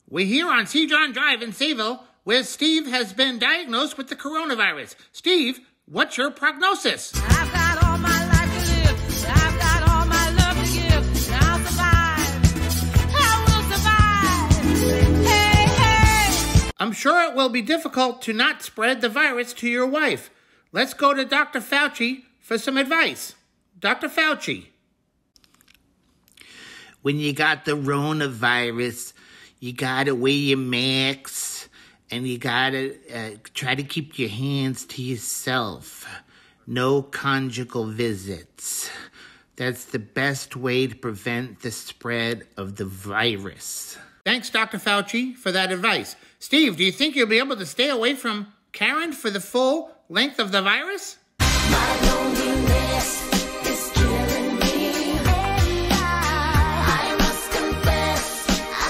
We're here on C. John Drive in Sayville, where Steve has been diagnosed with the coronavirus. Steve, what's your prognosis? I've got all my life to live. I've got all my love to give. And I'll survive. I will survive. Hey, hey. I'm sure it will be difficult to not spread the virus to your wife. Let's go to Dr. Fauci for some advice. Dr. Fauci. When you got the Rona virus, you gotta wear your masks, and you gotta try to keep your hands to yourself. No conjugal visits. That's the best way to prevent the spread of the virus. Thanks, Dr. Fauci, for that advice. Steve, do you think you'll be able to stay away from Karen for the full length of the virus? My loneliness is killing me, and I must confess, I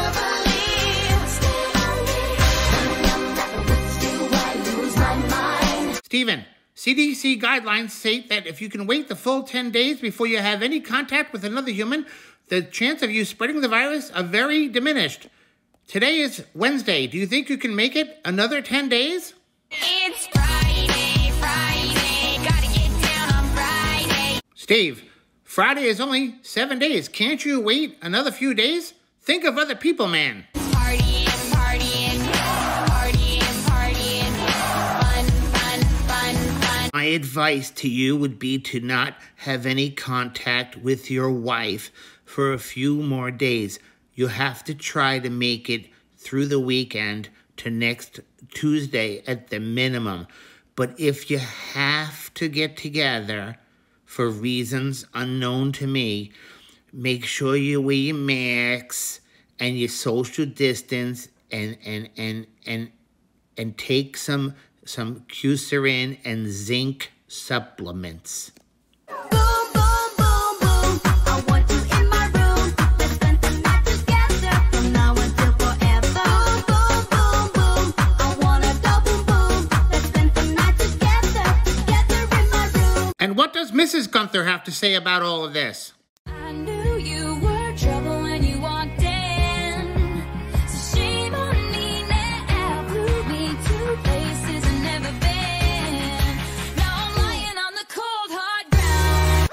still believe, when I'm not with you, I lose my mind. Stephen, CDC guidelines state that if you can wait the full 10 days before you have any contact with another human, the chance of you spreading the virus are very diminished. Today is Wednesday. Do you think you can make it another 10 days? It's Friday, gotta get down on Friday. Steve, Friday is only 7 days. Can't you wait another few days? Think of other people, man. Partying, fun. My advice to you would be to not have any contact with your wife for a few more days. You have to try to make it through the weekend to next Tuesday at the minimum. But if you have to get together for reasons unknown to me, make sure you wear your masks and your social distance and take some Cusarin and zinc supplements. And what does Mrs. Gunther have to say about all of this? I knew you were trouble when you walked in. So shame on me now. Flew me to places I've never been. Now I'm lying on the cold, hard ground.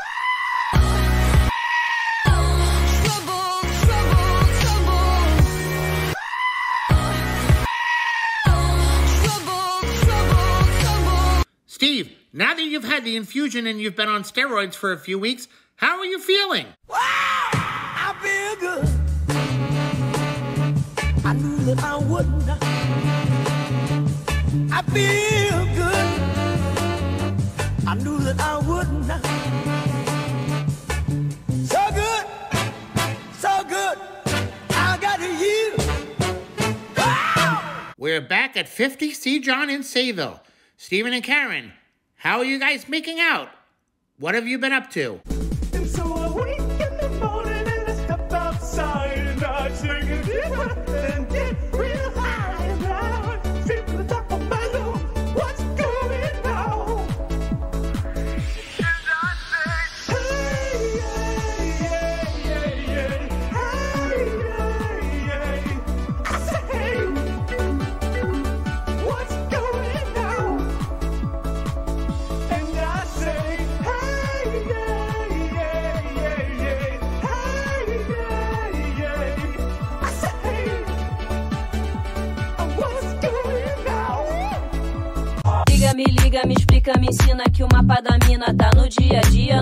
Trouble. Steve, now that you've had the infusion and you've been on steroids for a few weeks, how are you feeling? Wow, I feel good. I knew that I wouldn't. I feel good. I knew that I wouldn't. So good. I got you. Wow. We're back at 50 C. John in Sayville. Stephen and Karen, how are you guys making out? What have you been up to? And so I wake in the morning and I step outside and I take a deep breath and get real high and I feel the top of my lungs. What's going on? And I say, hey, I say, hey, what's going on? And I say, Me liga, me explica, me ensina que o mapa da mina tá no dia a dia.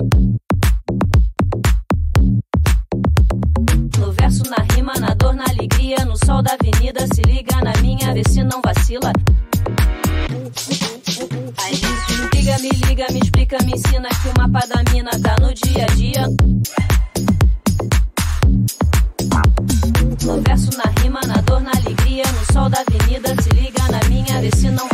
No verso, na rima, na dor, na alegria, no sol da avenida, se liga na minha, vê se não vacila. Me liga, me explica, me ensina que o mapa da mina tá no dia a dia. No verso, na rima, na dor, na alegria, no sol da avenida, se liga na minha, vê se não